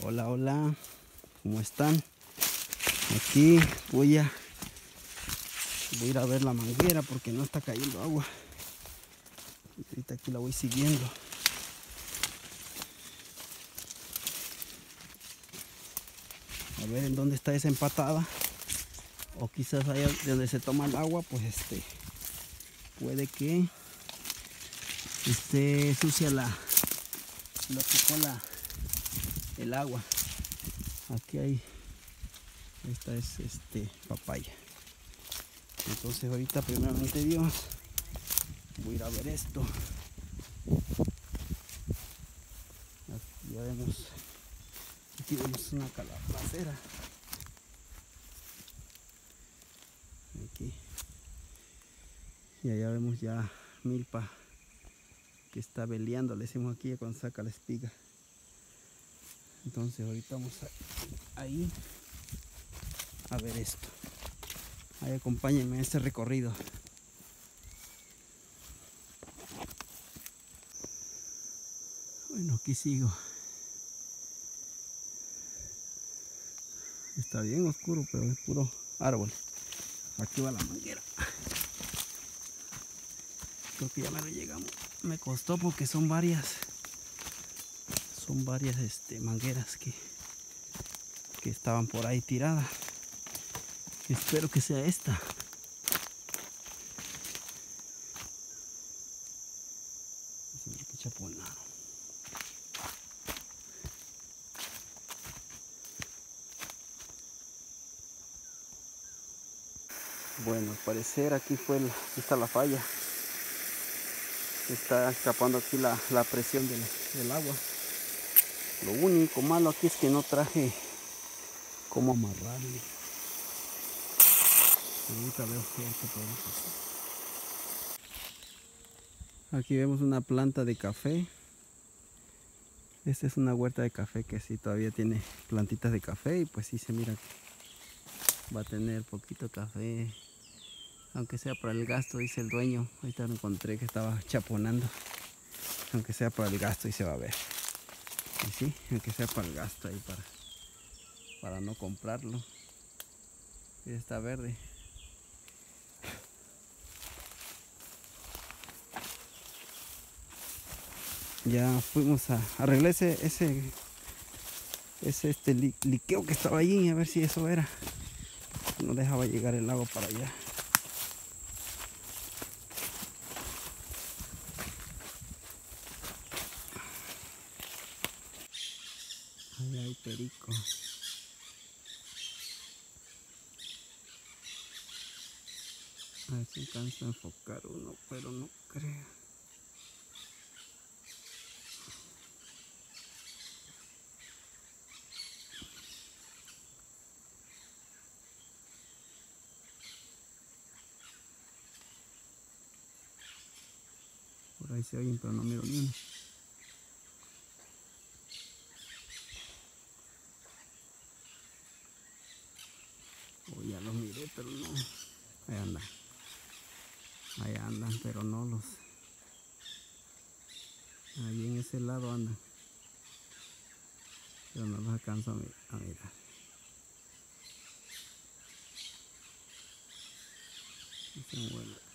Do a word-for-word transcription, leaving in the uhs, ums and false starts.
Hola, hola, ¿cómo están? Aquí voy a, voy a ir a ver la manguera porque no está cayendo agua. Ahorita aquí la voy siguiendo. A ver en dónde está esa empatada. O quizás allá donde se toma el agua, pues este, puede que esté sucia la, lo que con la, el agua. Aquí hay, esta es este papaya. Entonces ahorita primeramente Dios, voy a ir a ver esto. Aquí ya vemos, aquí vemos una calabacera. Aquí. Y allá vemos ya milpa que está veleando, le decimos aquí cuando saca la espiga. Entonces ahorita vamos a, ahí a ver esto. Ahí acompáñenme en este recorrido. Bueno, aquí sigo. Está bien oscuro, pero es puro árbol. Aquí va la manguera. Creo que ya me lo llegamos. Me costó porque son varias. Son varias este, mangueras que, que estaban por ahí tiradas. Espero que sea esta. Qué chaponado. Bueno, al parecer aquí fue el, aquí está la falla. Está escapando aquí la, la presión del, del agua. Lo único malo aquí es que no traje cómo amarrarle. Ahorita veo que podemos hacer. Aquí vemos una planta de café. Esta es una huerta de café que sí todavía tiene plantitas de café y pues sí se mira que va a tener poquito café. Aunque sea para el gasto, dice el dueño. Ahorita lo encontré que estaba chaponando. Aunque sea para el gasto y se va a ver. Y sí, aunque sea para el gasto ahí para, para no comprarlo. Y está verde. Ya fuimos a arreglar ese, ese, ese este li, liqueo que estaba allí, a ver si eso era. No dejaba llegar el agua para allá. Ahí hay perico. A ver si alcanza a enfocar uno, pero no creo. Por ahí se oyen, pero no miro ni uno. Oh, ya los miré, pero no. Ahí andan. Ahí andan, pero no los. Ahí en ese lado andan. Pero no los alcanzo a mirar. Se mueve.